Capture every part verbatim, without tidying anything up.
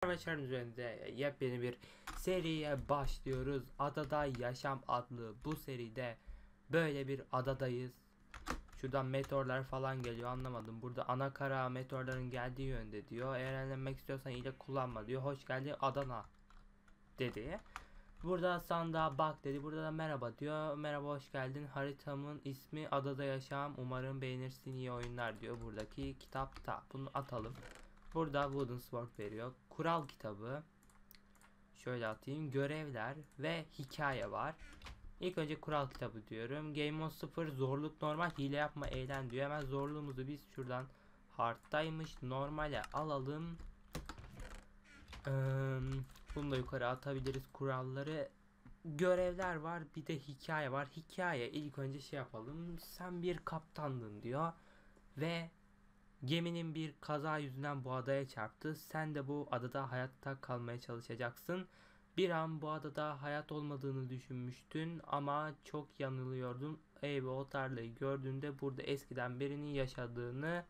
Arkadaşlar üzerinde yepyeni bir seriye başlıyoruz. Adada Yaşam adlı bu seride böyle bir adadayız. Şuradan meteorlar falan geliyor, anlamadım. Burada ana kara meteorların geldiği yönde diyor. Eğer eğlenmek istiyorsan ile kullanma diyor. Hoş geldin Adana dedi. Burada sandığa bak dedi. Burada da merhaba diyor. Merhaba, hoş geldin. Haritamın ismi Adada Yaşam. Umarım beğenirsin, iyi oyunlar diyor buradaki kitapta. Bunu atalım. Burada Wooden Sword veriyor. Kural kitabı. Şöyle atayım. Görevler ve hikaye var. İlk önce kural kitabı diyorum. Game Mode sıfır, zorluk normal, hile yapma, eğlen diyor. Hemen zorluğumuzu biz şuradan hard'daymış normale alalım. Ee, bunu da yukarı atabiliriz kuralları. Görevler var, bir de hikaye var. Hikaye ilk önce şey yapalım. Sen bir kaptandın diyor ve geminin bir kaza yüzünden bu adaya çarptı. Sen de bu adada hayatta kalmaya çalışacaksın. Bir an bu adada hayat olmadığını düşünmüştün ama çok yanılıyordun. Ev ve o tarlayı gördüğünde burada eskiden birinin yaşadığını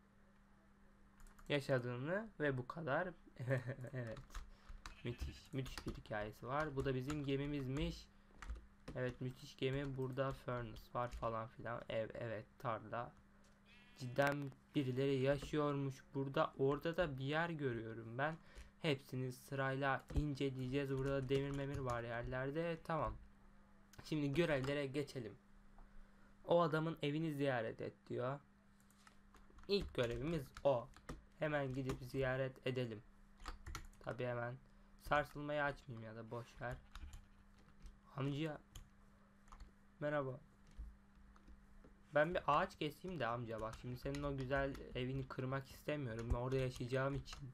yaşadığını ve bu kadar. Evet. Müthiş. Müthiş bir hikayesi var. Bu da bizim gemimizmiş. Evet, müthiş gemi. Burada furnace var falan filan. Ev, evet, tarla. Cidden birileri yaşıyormuş burada. Orada da bir yer görüyorum ben. Hepsini sırayla inceleyeceğiz. Burada demir memir var yerlerde. Tamam. Şimdi görevlere geçelim. O adamın evini ziyaret et diyor. İlk görevimiz o. Hemen gidip ziyaret edelim. Tabi hemen sarsılmayı açmayayım ya da boş ver. Amca. Merhaba. Ben bir ağaç keseyim de amca, bak şimdi senin o güzel evini kırmak istemiyorum. Ben orada yaşayacağım için.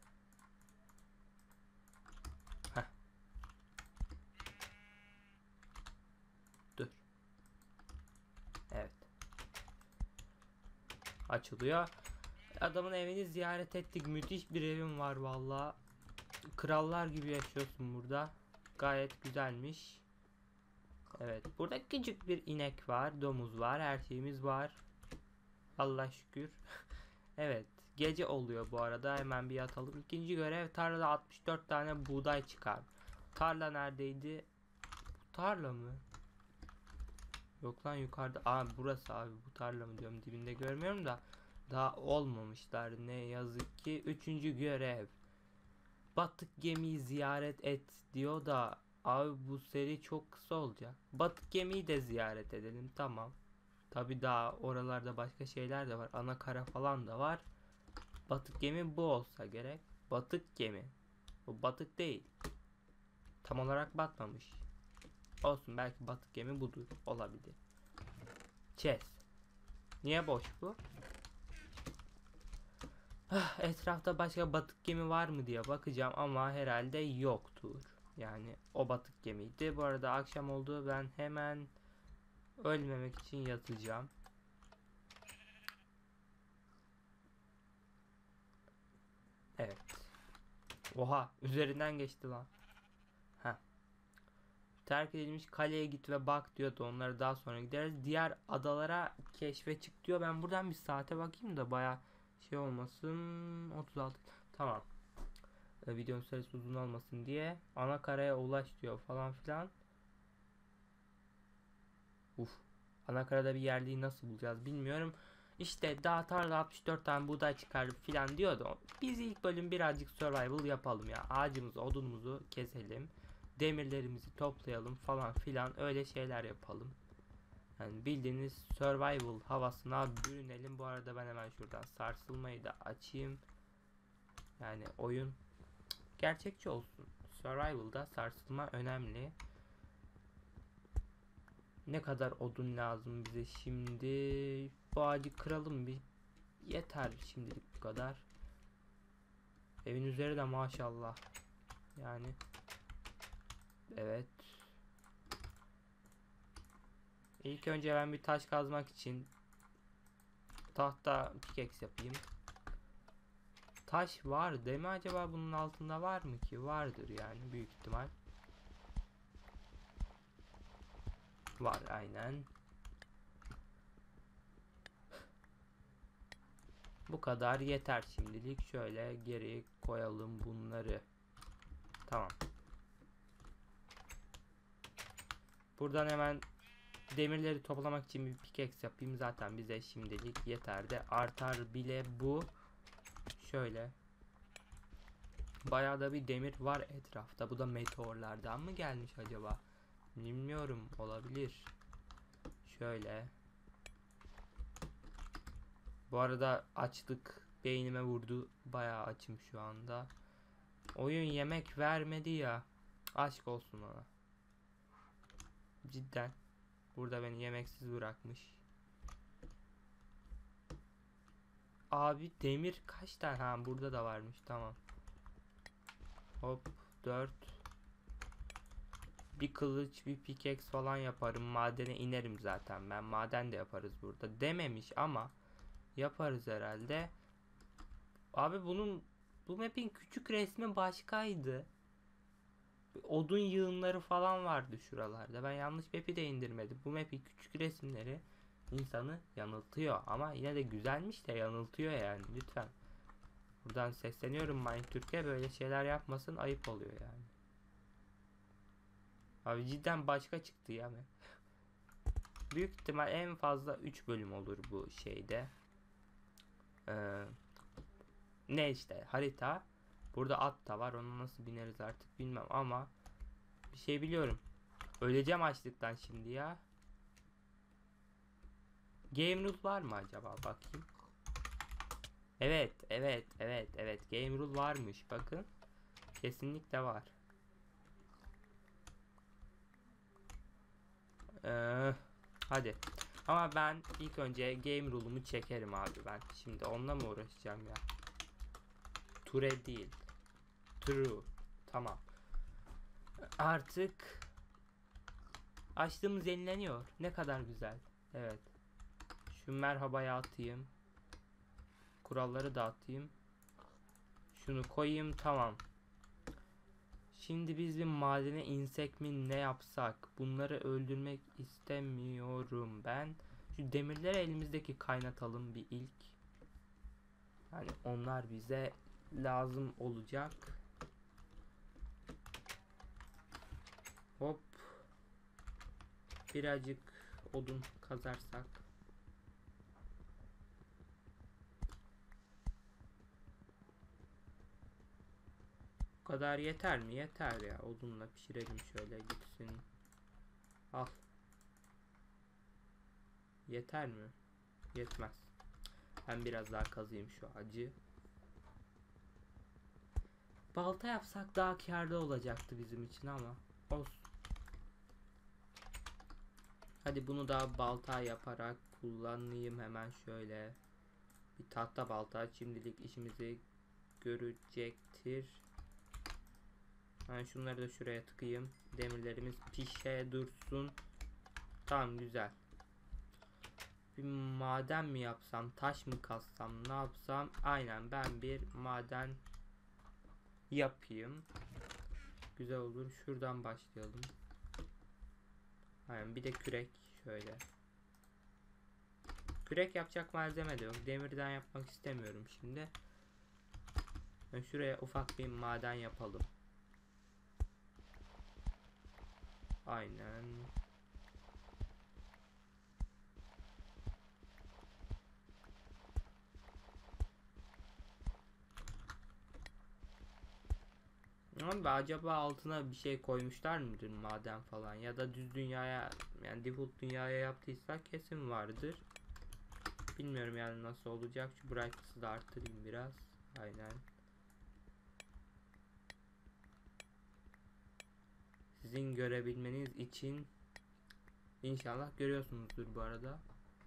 Heh. Dur. Evet. Açılıyor. Adamın evini ziyaret ettik. Müthiş bir evim var valla. Krallar gibi yaşıyorsun burada. Gayet güzelmiş. Evet. Burada küçük bir inek var. Domuz var. Her şeyimiz var. Allah şükür. Evet. Gece oluyor bu arada. Hemen bir yatalım. İkinci görev, tarlada altmış dört tane buğday çıkar. Tarla neredeydi? Bu tarla mı? Yok lan, yukarıda. Aa, burası abi. Bu tarla mı diyorum. Dibinde görmüyorum da. Daha olmamışlar. Ne yazık ki. Üçüncü görev. Batık gemiyi ziyaret et diyor da. Abi bu seri çok kısa olacak. Batık gemiyi de ziyaret edelim. Tamam. Tabi daha oralarda başka şeyler de var. Ana kara falan da var. Batık gemi bu olsa gerek. Batık gemi. Bu batık değil. Tam olarak batmamış. Olsun, belki batık gemi budur. Olabilir. Chest. Niye boş bu? Etrafta başka batık gemi var mı diye bakacağım ama herhalde yoktur. Yani o batık gemiydi. Bu arada akşam oldu. Ben hemen ölmemek için yatacağım. Evet. Oha, üzerinden geçti lan. Heh. Terk edilmiş kaleye git ve bak diyor da onlara daha sonra gideriz. Diğer adalara keşfe çık diyor. Ben buradan bir saate bakayım da baya şey olmasın. otuz altı. Tamam. Ee, videonun süresi uzun olmasın diye. Ana karaya ulaş diyor falan filan. Uf. Ana karada bir yerliği nasıl bulacağız bilmiyorum. İşte daha tarla altmış dört tane buğday çıkar filan diyordu. Biz ilk bölüm birazcık survival yapalım ya. Ağacımızı, odunumuzu keselim. Demirlerimizi toplayalım falan filan, öyle şeyler yapalım. Yani bildiğiniz survival havasına bürünelim. Bu arada ben hemen şuradan sarsılmayı da açayım. Yani oyun gerçekçi olsun. Survival'da sarsılma önemli. Ne kadar odun lazım bize şimdi? Bu ağacı kıralım bir. Yeter şimdilik bu kadar. Evin üzeri de maşallah. Yani evet. İlk önce ben bir taş kazmak için tahta pickaxe yapayım. Taş var değil mi acaba, bunun altında var mı ki? Vardır yani, büyük ihtimal. Var aynen. Bu kadar yeter şimdilik. Şöyle geri koyalım bunları. Tamam. Buradan hemen demirleri toplamak için bir pickaxe yapayım. Zaten bize şimdilik yeter de artar bile bu. Şöyle. Bayağı da bir demir var etrafta. Bu da meteorlardan mı gelmiş acaba? Bilmiyorum. Olabilir. Şöyle. Bu arada açlık beynime vurdu. Bayağı açım şu anda. Oyun yemek vermedi ya. Aşk olsun ona. Cidden. Burada beni yemeksiz bırakmış. Abi demir kaç tane? Ha burada da varmış. Tamam. Hop dört. Bir kılıç, bir pickaxe falan yaparım. Madene inerim zaten. Ben maden de yaparız burada. Dememiş ama yaparız herhalde. Abi bunun bu map'in küçük resmi başkaydı. Odun yığınları falan vardı şuralarda. Ben yanlış map'i de indirmedim. Bu map'in küçük resimleri insanı yanıltıyor. Ama yine de güzelmiş de yanıltıyor yani. Lütfen. Buradan sesleniyorum Minecraft'e, böyle şeyler yapmasın, ayıp oluyor yani. Abi cidden başka çıktı ya. Büyük ihtimal en fazla üç bölüm olur bu şeyde. Ee, ne işte harita. Burada at da var. Onu nasıl bineriz artık bilmem ama bir şey biliyorum. Öleceğim açlıktan şimdi ya. Game rule var mı acaba? Bakayım. Evet, evet, evet, evet. Game rule varmış. Bakın. Kesinlikle var. Ee, hadi. Ama ben ilk önce game rule'umu çekerim abi ben. Şimdi onunla mı uğraşacağım ya? Ture değil. True. Tamam. Artık açlığımız yenileniyor. Ne kadar güzel. Evet. Şu merhabayı atayım. Kuralları da atayım. Şunu koyayım. Tamam. Şimdi biz bir madene insek mi, ne yapsak? Bunları öldürmek istemiyorum ben. Şu demirleri elimizdeki kaynatalım bir ilk. Yani onlar bize lazım olacak. Hop. Birazcık odun kazarsak. Bu kadar yeter mi? Yeter ya. Odunla pişirelim şöyle gitsin. Al. Yeter mi? Yetmez. Ben biraz daha kazıyım şu acı. Balta yapsak daha kârlı olacaktı bizim için ama olsun. Hadi bunu da balta yaparak kullanayım hemen şöyle. Bir tahta balta şimdilik işimizi görecektir. Ben şunları da şuraya tıkayım. Demirlerimiz pişe dursun. Tamam, güzel. Bir maden mi yapsam, taş mı kazsam, ne yapsam? Aynen, ben bir maden yapayım. Güzel olur. Şuradan başlayalım. Aynen, bir de kürek şöyle. Kürek yapacak malzeme de yok. Demirden yapmak istemiyorum şimdi. Ben şuraya ufak bir maden yapalım. Aynen. Ama acaba altına bir şey koymuşlar mıdır, maden falan, ya da düz dünyaya, yani default dünyaya yaptıysa kesin vardır. Bilmiyorum yani nasıl olacak. Şu brightness'ı da arttırayım biraz. Aynen. Sizin görebilmeniz için, inşallah görüyorsunuzdur bu arada.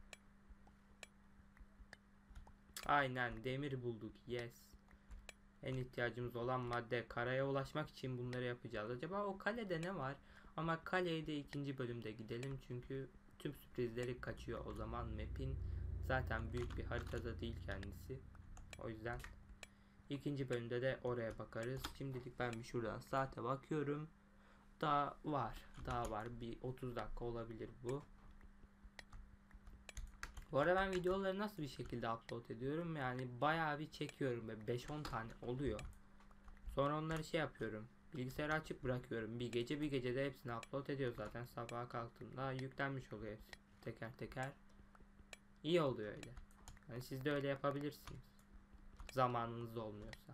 Aynen, demir bulduk. Yes. En ihtiyacımız olan madde. Karaya ulaşmak için bunları yapacağız. Acaba o kalede ne var? Ama kaleye de ikinci bölümde gidelim. Çünkü tüm sürprizleri kaçıyor o zaman map'in. Zaten büyük bir haritada değil kendisi. O yüzden ikinci bölümde de oraya bakarız. Şimdilik ben bir şuradan saate bakıyorum. Daha var. Daha var. Bir otuz dakika olabilir bu. Bu arada ben videoları nasıl bir şekilde upload ediyorum? Yani bayağı bir çekiyorum ve beş on tane oluyor. Sonra onları şey yapıyorum. Bilgisayarı açık bırakıyorum. Bir gece bir gecede hepsini upload ediyor zaten. Sabaha kalktığımda yüklenmiş oluyor hepsi. Teker teker. İyi oluyor öyle. Yani siz de öyle yapabilirsiniz. Zamanınız olmuyorsa.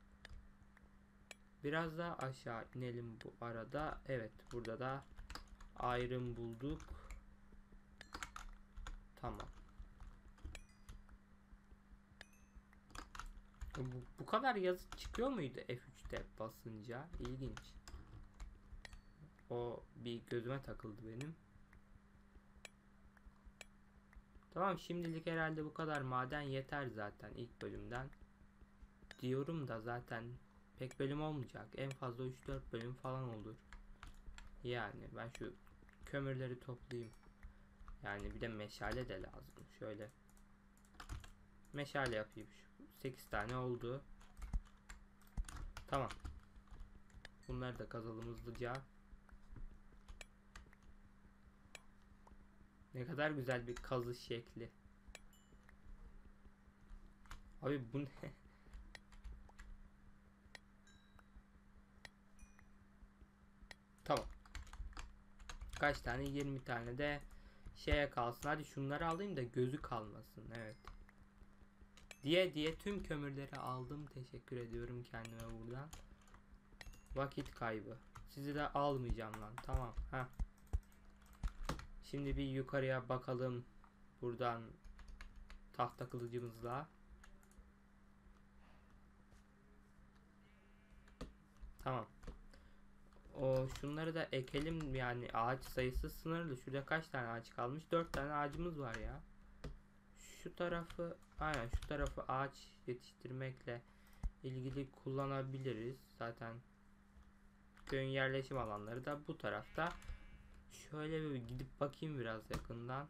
Biraz daha aşağı inelim bu arada. Evet, burada da ayrım bulduk. Tamam. Bu, bu kadar yazı çıkıyor muydu F üçte basınca? İlginç. O bir gözüme takıldı benim. Tamam, şimdilik herhalde bu kadar maden yeter zaten ilk bölümden. Diyorum da zaten pek bölüm olmayacak. En fazla üç dört bölüm falan olur. Yani ben şu kömürleri toplayayım. Yani bir de meşale de lazım. Şöyle meşale yapayım. Şu sekiz tane oldu. Tamam. Bunları da kazalım hızlıca. Ne kadar güzel bir kazı şekli. Abi bu ne? Tamam. Kaç tane? yirmi tane de şeye kalsın. Hadi şunları alayım da gözü kalmasın. Evet. Diye diye tüm kömürleri aldım. Teşekkür ediyorum kendime buradan. Vakit kaybı. Sizi de almayacağım lan. Tamam. Ha. Şimdi bir yukarıya bakalım. Buradan tahta kılıcımızla. Tamam. O şunları da ekelim, yani ağaç sayısı sınırlı. Şurada kaç tane ağaç kalmış? dört tane ağacımız var ya. Şu tarafı, aynen şu tarafı ağaç yetiştirmekle ilgili kullanabiliriz. Zaten köyün yerleşim alanları da bu tarafta. Şöyle bir gidip bakayım biraz yakından.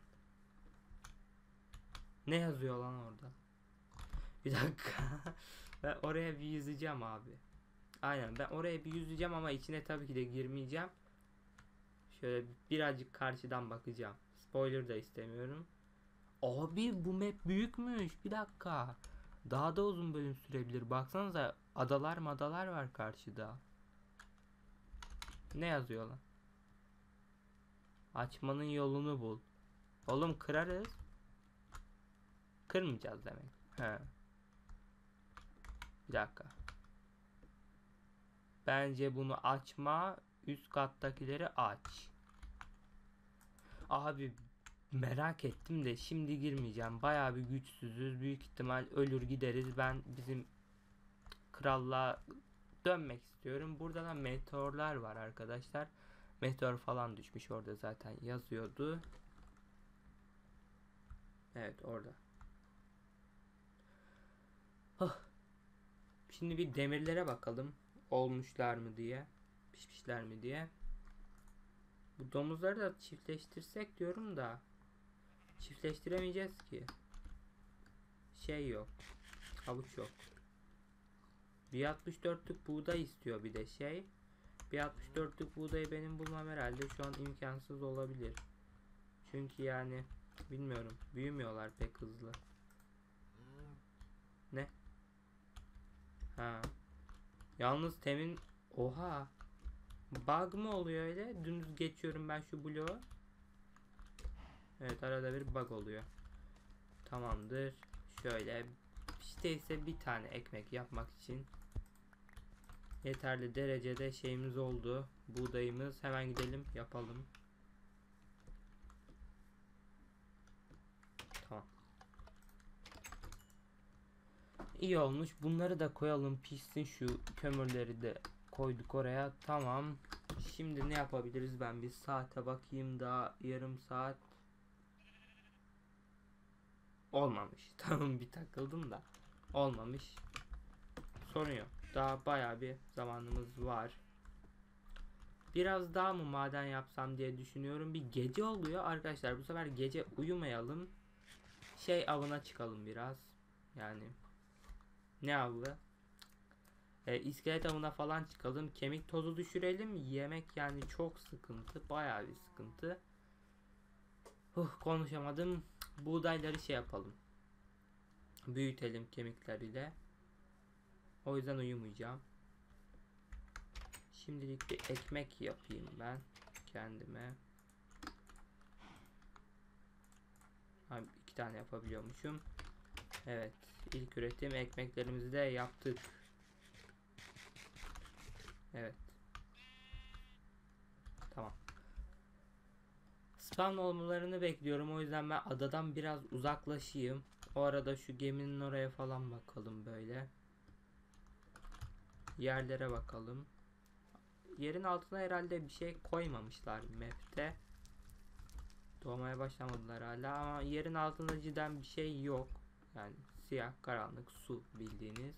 Ne yazıyor lan orada? Bir dakika. Ben oraya bir yüzeceğim abi. Aynen, ben oraya bir yüzeceğim ama içine tabii ki de girmeyeceğim. Şöyle birazcık karşıdan bakacağım. Spoiler da istemiyorum. Abi bu map büyükmüş. Bir dakika. Daha da uzun bölüm sürebilir. Baksanıza, adalar madalar var karşıda. Ne yazıyor lan? Açmanın yolunu bul. Oğlum kırarız. Kırmayacağız demek. He. Bir dakika. Bence bunu açma. Üst kattakileri aç. Abi merak ettim de şimdi girmeyeceğim. Bayağı bir güçsüzüz. Büyük ihtimal ölür gideriz. Ben bizim krallığa dönmek istiyorum. Burada da meteorlar var arkadaşlar. Meteor falan düşmüş orada, zaten yazıyordu. Evet, orada. Hah. Şimdi bir demirlere bakalım. Olmuşlar mı diye. Pişmişler mi diye. Bu domuzları da çiftleştirsek diyorum da. Çiftleştiremeyeceğiz ki. Şey yok. Havuç yok. Bir altmış dörtlük buğday istiyor bir de şey. Bir altmış dörtlük buğdayı benim bulmam herhalde şu an imkansız olabilir. Çünkü yani bilmiyorum. Büyümüyorlar pek hızlı. Ne? Ha. Yalnız temin, oha. Bug mı oluyor öyle? Dümdüz geçiyorum ben şu bloğu. Evet, arada bir bug oluyor. Tamamdır. Şöyle işte ise bir tane ekmek yapmak için yeterli derecede şeyimiz oldu. Buğdayımız. Hemen gidelim yapalım. Tamam. İyi olmuş. Bunları da koyalım pişsin, şu kömürleri de koyduk oraya. Tamam. Şimdi ne yapabiliriz? Ben bir saate bakayım, daha yarım saat. Olmamış. Tamam, bir takıldım da. Olmamış. Sorun yok. Daha bayağı bir zamanımız var. Biraz daha mı maden yapsam diye düşünüyorum. Bir gece oluyor arkadaşlar. Bu sefer gece uyumayalım. Şey avına çıkalım biraz. Yani ne avı? E, iskelet avına falan çıkalım. Kemik tozu düşürelim. Yemek yani çok sıkıntı. Bayağı bir sıkıntı. Huh, konuşamadım. buğdayları şey yapalım. Büyütelim kemikleriyle. O yüzden uyumayacağım. Şimdilik bir ekmek yapayım ben kendime. Abi iki tane yapabiliyormuşum. Evet, ilk üretim ekmeklerimizi de yaptık. Evet. Tamam. Spawn olmalarını bekliyorum. O yüzden ben adadan biraz uzaklaşayım. O arada şu geminin oraya falan bakalım böyle. Yerlere bakalım. Yerin altına herhalde bir şey koymamışlar map'te. Doğmaya başlamadılar hala ama yerin altında cidden bir şey yok. Yani siyah karanlık su bildiğiniz.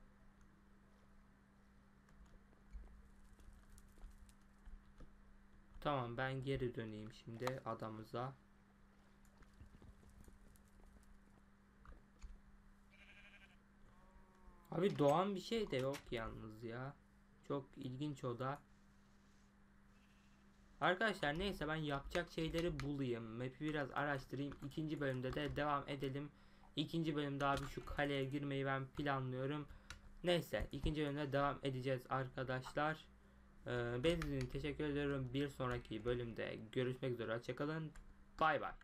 Tamam, ben geri döneyim şimdi adamıza. Abi doğan bir şey de yok yalnız ya. Çok ilginç o da. Arkadaşlar neyse, ben yapacak şeyleri bulayım. Map'i biraz araştırayım. İkinci bölümde de devam edelim. İkinci bölümde abi şu kaleye girmeyi ben planlıyorum. Neyse, ikinci bölümde devam edeceğiz arkadaşlar. Ee, Beni izlediğiniz için teşekkür ediyorum. Bir sonraki bölümde görüşmek üzere. Hoşçakalın. Bay bay.